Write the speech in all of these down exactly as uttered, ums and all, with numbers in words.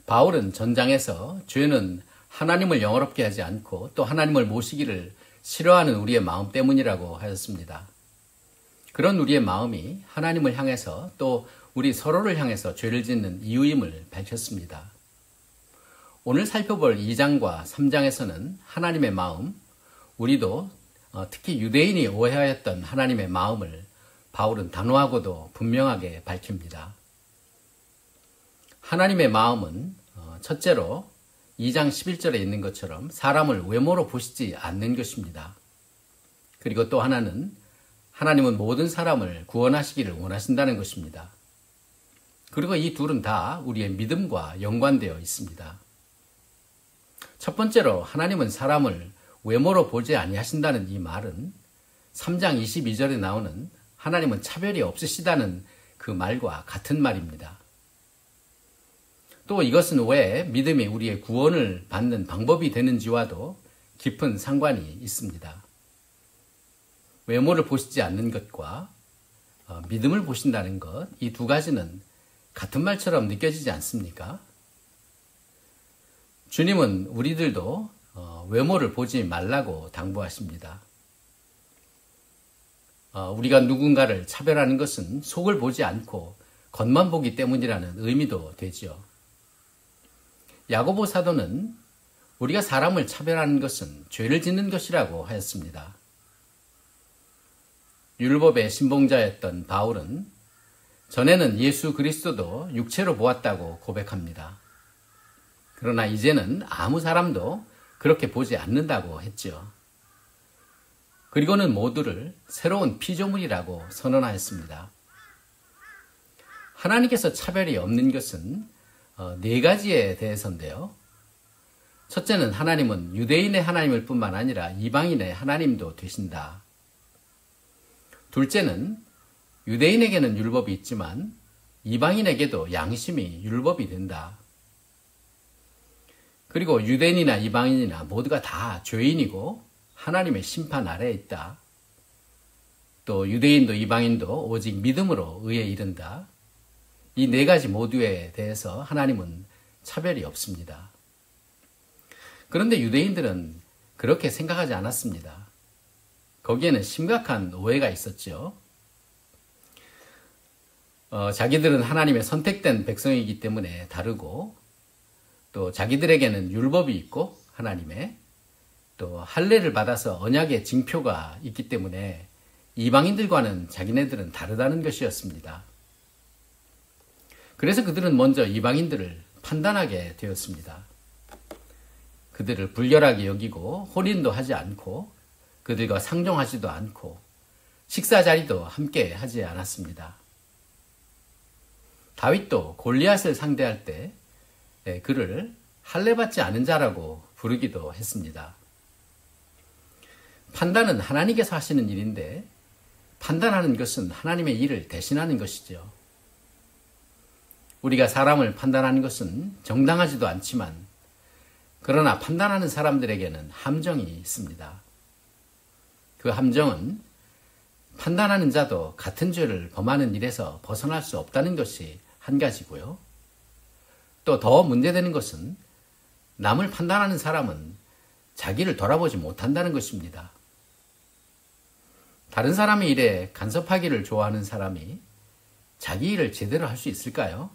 바울은 전장에서 죄는 하나님을 영화롭게 하지 않고 또 하나님을 모시기를 싫어하는 우리의 마음 때문이라고 하였습니다. 그런 우리의 마음이 하나님을 향해서 또 우리 서로를 향해서 죄를 짓는 이유임을 밝혔습니다. 오늘 살펴볼 이 장과 삼 장에서는 하나님의 마음, 우리도 특히 유대인이 오해하였던 하나님의 마음을 바울은 단호하고도 분명하게 밝힙니다. 하나님의 마음은 첫째로 이 장 십일 절에 있는 것처럼 사람을 외모로 보시지 않는 것입니다. 그리고 또 하나는 하나님은 모든 사람을 구원하시기를 원하신다는 것입니다. 그리고 이 둘은 다 우리의 믿음과 연관되어 있습니다. 첫 번째로 하나님은 사람을 외모로 보지 아니하신다는 이 말은 삼 장 이십이 절에 나오는 하나님은 차별이 없으시다는 그 말과 같은 말입니다. 또 이것은 왜 믿음이 우리의 구원을 받는 방법이 되는지와도 깊은 상관이 있습니다. 외모를 보시지 않는 것과 믿음을 보신다는 것, 이 두 가지는 같은 말처럼 느껴지지 않습니까? 주님은 우리들도 외모를 보지 말라고 당부하십니다. 우리가 누군가를 차별하는 것은 속을 보지 않고 겉만 보기 때문이라는 의미도 되죠. 야고보 사도는 우리가 사람을 차별하는 것은 죄를 짓는 것이라고 하였습니다. 율법의 신봉자였던 바울은 전에는 예수 그리스도도 육체로 보았다고 고백합니다. 그러나 이제는 아무 사람도 그렇게 보지 않는다고 했죠. 그리고는 모두를 새로운 피조물이라고 선언하였습니다. 하나님께서 차별이 없는 것은 네 가지에 대해서인데요. 첫째는 하나님은 유대인의 하나님일 뿐만 아니라 이방인의 하나님도 되신다. 둘째는 유대인에게는 율법이 있지만 이방인에게도 양심이 율법이 된다. 그리고 유대인이나 이방인이나 모두가 다 죄인이고 하나님의 심판 아래에 있다. 또 유대인도 이방인도 오직 믿음으로 의에 이른다. 이 네 가지 모두에 대해서 하나님은 차별이 없습니다. 그런데 유대인들은 그렇게 생각하지 않았습니다. 거기에는 심각한 오해가 있었죠. 어, 자기들은 하나님의 선택된 백성이기 때문에 다르고 또 자기들에게는 율법이 있고 하나님의 또 할례를 받아서 언약의 징표가 있기 때문에 이방인들과는 자기네들은 다르다는 것이었습니다. 그래서 그들은 먼저 이방인들을 판단하게 되었습니다. 그들을 불결하게 여기고 혼인도 하지 않고 그들과 상종하지도 않고 식사 자리도 함께 하지 않았습니다. 다윗도 골리앗을 상대할 때 그를 할례받지 않은 자라고 부르기도 했습니다. 판단은 하나님께서 하시는 일인데 판단하는 것은 하나님의 일을 대신하는 것이죠. 우리가 사람을 판단하는 것은 정당하지도 않지만 그러나 판단하는 사람들에게는 함정이 있습니다. 그 함정은 판단하는 자도 같은 죄를 범하는 일에서 벗어날 수 없다는 것이 한 가지고요. 또 더 문제되는 것은 남을 판단하는 사람은 자기를 돌아보지 못한다는 것입니다. 다른 사람의 일에 간섭하기를 좋아하는 사람이 자기 일을 제대로 할 수 있을까요?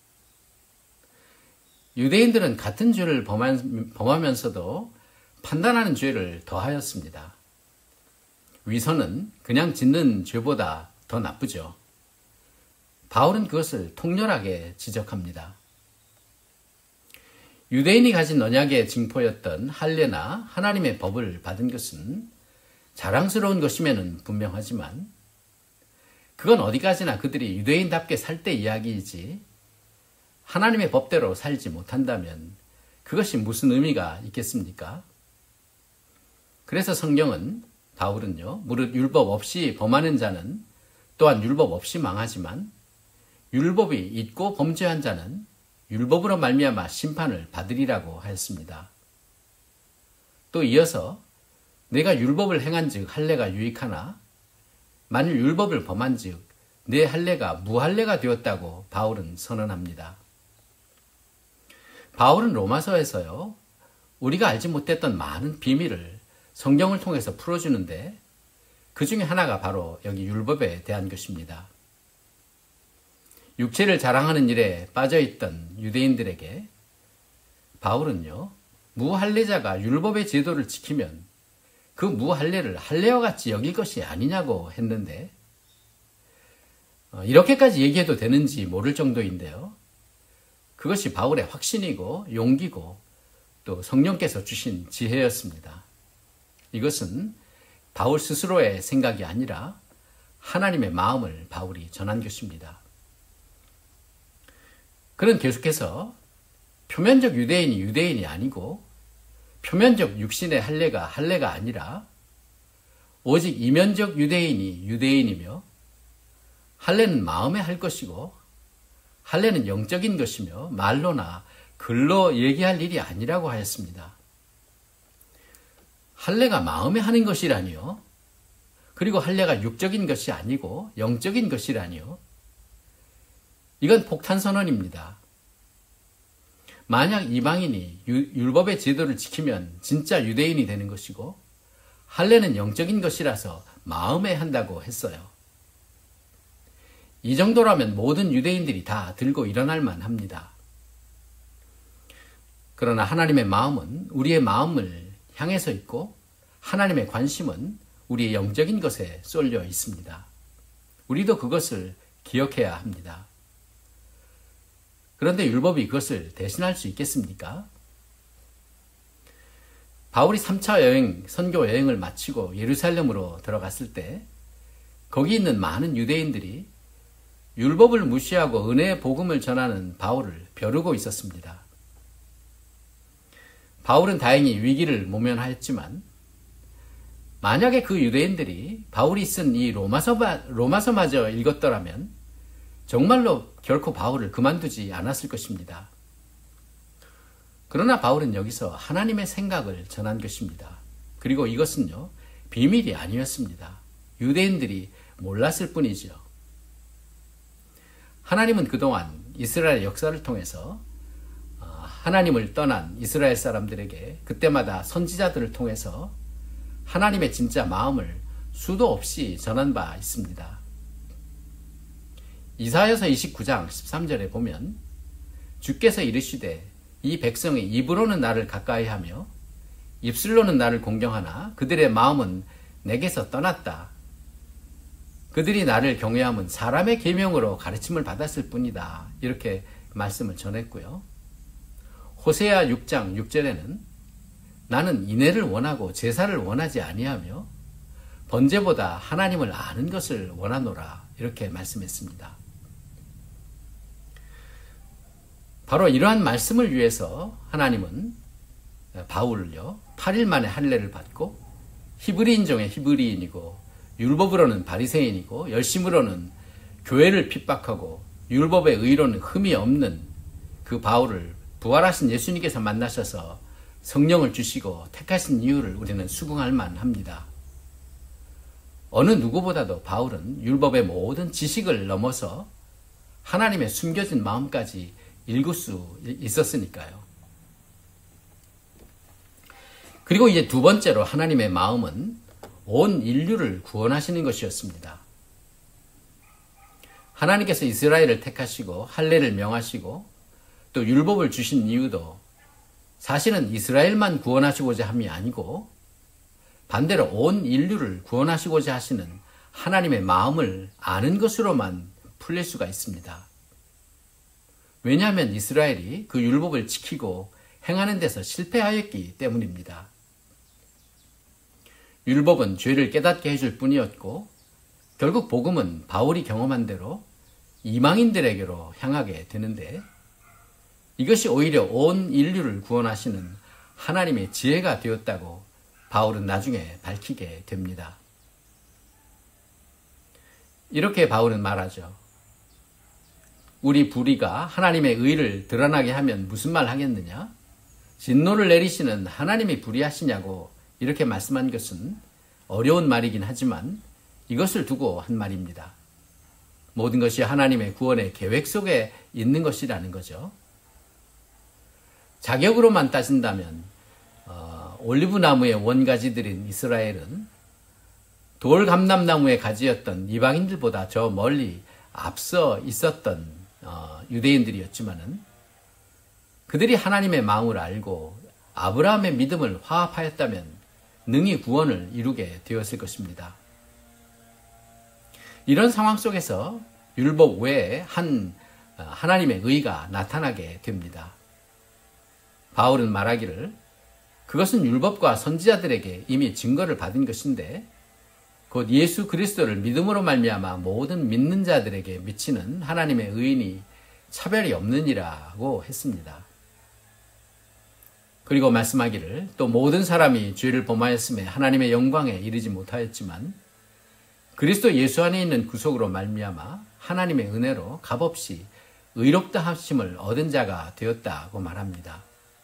유대인들은 같은 죄를 범하면서도 판단하는 죄를 더하였습니다. 위선은 그냥 짓는 죄보다 더 나쁘죠. 바울은 그것을 통렬하게 지적합니다. 유대인이 가진 언약의 징표였던 할례나 하나님의 법을 받은 것은 자랑스러운 것임에는 분명하지만 그건 어디까지나 그들이 유대인답게 살 때 이야기이지 하나님의 법대로 살지 못한다면 그것이 무슨 의미가 있겠습니까? 그래서 성경은 바울은요, 무릇 율법 없이 범하는 자는 또한 율법 없이 망하지만 율법이 있고 범죄한 자는 율법으로 말미암아 심판을 받으리라고 하였습니다. 또 이어서 내가 율법을 행한즉 할례가 유익하나 만일 율법을 범한즉 내 할례가 무할례가 되었다고 바울은 선언합니다. 바울은 로마서에서요, 우리가 알지 못했던 많은 비밀을 성경을 통해서 풀어주는데 그 중에 하나가 바로 여기 율법에 대한 것입니다. 육체를 자랑하는 일에 빠져있던 유대인들에게 바울은요, 무할례자가 율법의 제도를 지키면 그 무할례를 할례와 같이 여길 것이 아니냐고 했는데, 이렇게까지 얘기해도 되는지 모를 정도인데요. 그것이 바울의 확신이고 용기고 또 성령께서 주신 지혜였습니다. 이것은 바울 스스로의 생각이 아니라 하나님의 마음을 바울이 전한 것입니다. 그는 계속해서 표면적 유대인이 유대인이 아니고 표면적 육신의 할례가 할례가 아니라 오직 이면적 유대인이 유대인이며 할례는 마음에 할 것이고 할례는 영적인 것이며 말로나 글로 얘기할 일이 아니라고 하였습니다. 할례가 마음에 하는 것이라니요. 그리고 할례가 육적인 것이 아니고 영적인 것이라니요. 이건 폭탄선언입니다. 만약 이방인이 율법의 제도를 지키면 진짜 유대인이 되는 것이고 할례는 영적인 것이라서 마음에 한다고 했어요. 이 정도라면 모든 유대인들이 다 들고 일어날 만합니다. 그러나 하나님의 마음은 우리의 마음을 향해서 있고 하나님의 관심은 우리의 영적인 것에 쏠려 있습니다. 우리도 그것을 기억해야 합니다. 그런데 율법이 그것을 대신할 수 있겠습니까? 바울이 삼 차 여행, 선교 여행을 마치고 예루살렘으로 들어갔을 때 거기 있는 많은 유대인들이 율법을 무시하고 은혜의 복음을 전하는 바울을 벼르고 있었습니다. 바울은 다행히 위기를 모면하였지만 만약에 그 유대인들이 바울이 쓴 이 로마서, 로마서마저 읽었더라면 정말로 결코 바울을 그만두지 않았을 것입니다. 그러나 바울은 여기서 하나님의 생각을 전한 것입니다. 그리고 이것은요, 비밀이 아니었습니다. 유대인들이 몰랐을 뿐이죠. 하나님은 그동안 이스라엘 역사를 통해서 하나님을 떠난 이스라엘 사람들에게 그때마다 선지자들을 통해서 하나님의 진짜 마음을 수도 없이 전한 바 있습니다. 이사야서 이십구 장 십삼 절에 보면 주께서 이르시되 이 백성이 입으로는 나를 가까이하며 입술로는 나를 공경하나 그들의 마음은 내게서 떠났다. 그들이 나를 경외함은 사람의 계명으로 가르침을 받았을 뿐이다. 이렇게 말씀을 전했고요. 호세아 육 장 육 절에는 나는 인애를 원하고 제사를 원하지 아니하며 번제보다 하나님을 아는 것을 원하노라. 이렇게 말씀했습니다. 바로 이러한 말씀을 위해서 하나님은 바울을요, 팔 일 만에 할례를 받고 히브리인 중에 히브리인이고 율법으로는 바리새인이고 열심으로는 교회를 핍박하고 율법의 의로는 흠이 없는 그 바울을 부활하신 예수님께서 만나셔서 성령을 주시고 택하신 이유를 우리는 수긍할 만합니다. 어느 누구보다도 바울은 율법의 모든 지식을 넘어서 하나님의 숨겨진 마음까지 읽을 수 있었으니까요. 그리고 이제 두 번째로 하나님의 마음은 온 인류를 구원하시는 것이었습니다. 하나님께서 이스라엘을 택하시고 할례를 명하시고 또 율법을 주신 이유도 사실은 이스라엘만 구원하시고자 함이 아니고 반대로 온 인류를 구원하시고자 하시는 하나님의 마음을 아는 것으로만 풀릴 수가 있습니다. 왜냐하면 이스라엘이 그 율법을 지키고 행하는 데서 실패하였기 때문입니다. 율법은 죄를 깨닫게 해줄 뿐이었고 결국 복음은 바울이 경험한 대로 이방인들에게로 향하게 되는데 이것이 오히려 온 인류를 구원하시는 하나님의 지혜가 되었다고 바울은 나중에 밝히게 됩니다. 이렇게 바울은 말하죠. 우리 불의가 하나님의 의를 드러나게 하면 무슨 말 하겠느냐? 진노를 내리시는 하나님이 불의하시냐고 이렇게 말씀한 것은 어려운 말이긴 하지만 이것을 두고 한 말입니다. 모든 것이 하나님의 구원의 계획 속에 있는 것이라는 거죠. 자격으로만 따진다면 어, 올리브 나무의 원가지들인 이스라엘은 돌 감람나무의 가지였던 이방인들보다 저 멀리 앞서 있었던 어, 유대인들이었지만은 그들이 하나님의 마음을 알고 아브라함의 믿음을 화합하였다면 능히 구원을 이루게 되었을 것입니다. 이런 상황 속에서 율법 외에 한 하나님의 의가 나타나게 됩니다. 바울은 말하기를 그것은 율법과 선지자들에게 이미 증거를 받은 것인데 곧 예수 그리스도를 믿음으로 말미암아 모든 믿는 자들에게 미치는 하나님의 의인이 차별이 없느니라고 했습니다. 그리고 말씀하기를 또 모든 사람이 죄를 범하였음에 하나님의 영광에 이르지 못하였지만 그리스도 예수 안에 있는 구속으로 말미암아 하나님의 은혜로 값없이 의롭다 하심을 얻은 자가 되었다고 말합니다.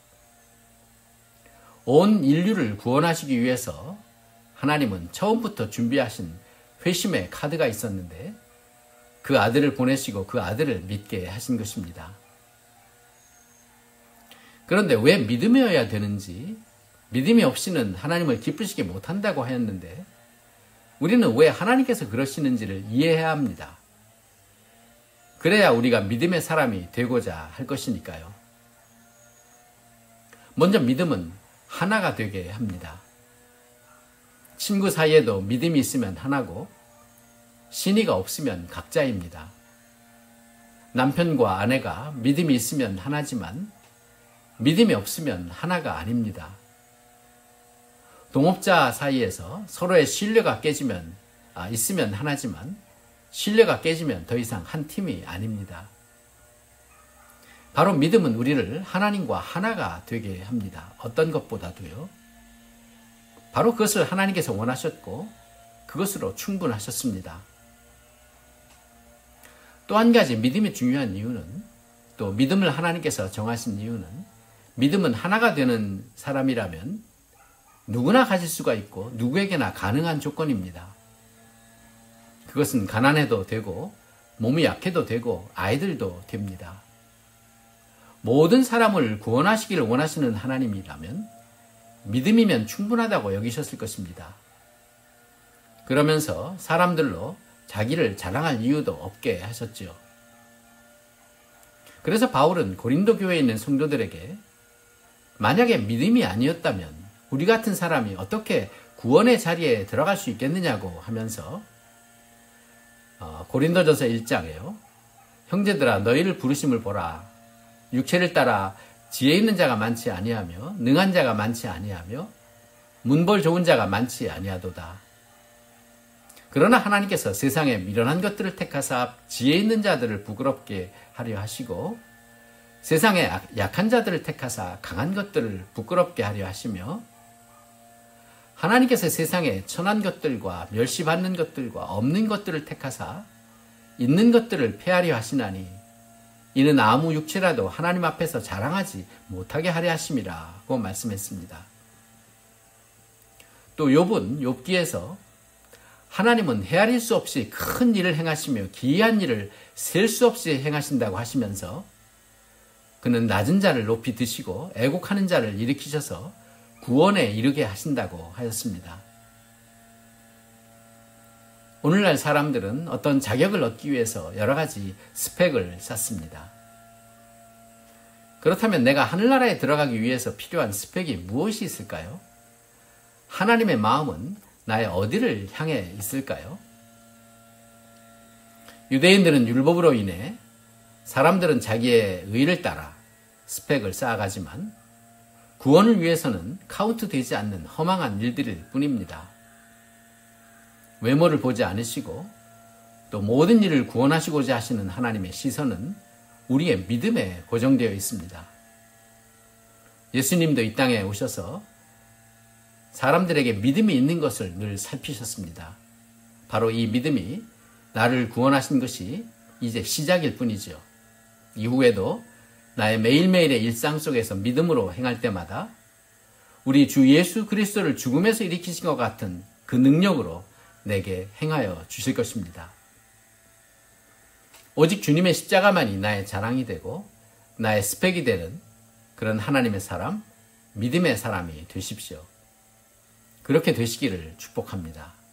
온 인류를 구원하시기 위해서 하나님은 처음부터 준비하신 회심의 카드가 있었는데 그 아들을 보내시고 그 아들을 믿게 하신 것입니다. 그런데 왜 믿음이어야 되는지, 믿음이 없이는 하나님을 기쁘시게 못한다고 하였는데 우리는 왜 하나님께서 그러시는지를 이해해야 합니다. 그래야 우리가 믿음의 사람이 되고자 할 것이니까요. 먼저 믿음은 하나가 되게 합니다. 친구 사이에도 믿음이 있으면 하나고 신의가 없으면 각자입니다. 남편과 아내가 믿음이 있으면 하나지만 믿음이 없으면 하나가 아닙니다. 동업자 사이에서 서로의 신뢰가 깨지면 아, 있으면 하나지만 신뢰가 깨지면 더 이상 한 팀이 아닙니다. 바로 믿음은 우리를 하나님과 하나가 되게 합니다. 어떤 것보다도요. 바로 그것을 하나님께서 원하셨고 그것으로 충분하셨습니다. 또 한 가지 믿음이 중요한 이유는, 또 믿음을 하나님께서 정하신 이유는, 믿음은 하나가 되는 사람이라면 누구나 가질 수가 있고 누구에게나 가능한 조건입니다. 그것은 가난해도 되고 몸이 약해도 되고 아이들도 됩니다. 모든 사람을 구원하시기를 원하시는 하나님이라면 믿음이면 충분하다고 여기셨을 것입니다. 그러면서 사람들로 자기를 자랑할 이유도 없게 하셨지요. 그래서 바울은 고린도 교회에 있는 성도들에게 만약에 믿음이 아니었다면 우리 같은 사람이 어떻게 구원의 자리에 들어갈 수 있겠느냐고 하면서 어, 고린도전서 일 장에요. 형제들아 너희를 부르심을 보라. 육체를 따라 지혜 있는 자가 많지 아니하며 능한 자가 많지 아니하며 문벌 좋은 자가 많지 아니하도다. 그러나 하나님께서 세상에 미련한 것들을 택하사 지혜 있는 자들을 부끄럽게 하려 하시고 세상에 약한 자들을 택하사 강한 것들을 부끄럽게 하려 하시며 하나님께서 세상에 천한 것들과 멸시받는 것들과 없는 것들을 택하사 있는 것들을 폐하려 하시나니 이는 아무 육체라도 하나님 앞에서 자랑하지 못하게 하려 하심이라고 말씀했습니다. 또 욥은 욥기에서 하나님은 헤아릴 수 없이 큰 일을 행하시며 기이한 일을 셀 수 없이 행하신다고 하시면서 그는 낮은 자를 높이 드시고 애곡하는 자를 일으키셔서 구원에 이르게 하신다고 하였습니다. 오늘날 사람들은 어떤 자격을 얻기 위해서 여러 가지 스펙을 쌓습니다. 그렇다면 내가 하늘나라에 들어가기 위해서 필요한 스펙이 무엇이 있을까요? 하나님의 마음은 나의 어디를 향해 있을까요? 유대인들은 율법으로 인해 사람들은 자기의 의를 따라 스펙을 쌓아가지만 구원을 위해서는 카운트되지 않는 허망한 일들일 뿐입니다. 외모를 보지 않으시고 또 모든 일을 구원하시고자 하시는 하나님의 시선은 우리의 믿음에 고정되어 있습니다. 예수님도 이 땅에 오셔서 사람들에게 믿음이 있는 것을 늘 살피셨습니다. 바로 이 믿음이 나를 구원하신 것이 이제 시작일 뿐이죠. 이후에도 나의 매일매일의 일상 속에서 믿음으로 행할 때마다 우리 주 예수 그리스도를 죽음에서 일으키신 것 같은 그 능력으로 내게 행하여 주실 것입니다. 오직 주님의 십자가만이 나의 자랑이 되고 나의 스펙이 되는 그런 하나님의 사람, 믿음의 사람이 되십시오. 그렇게 되시기를 축복합니다.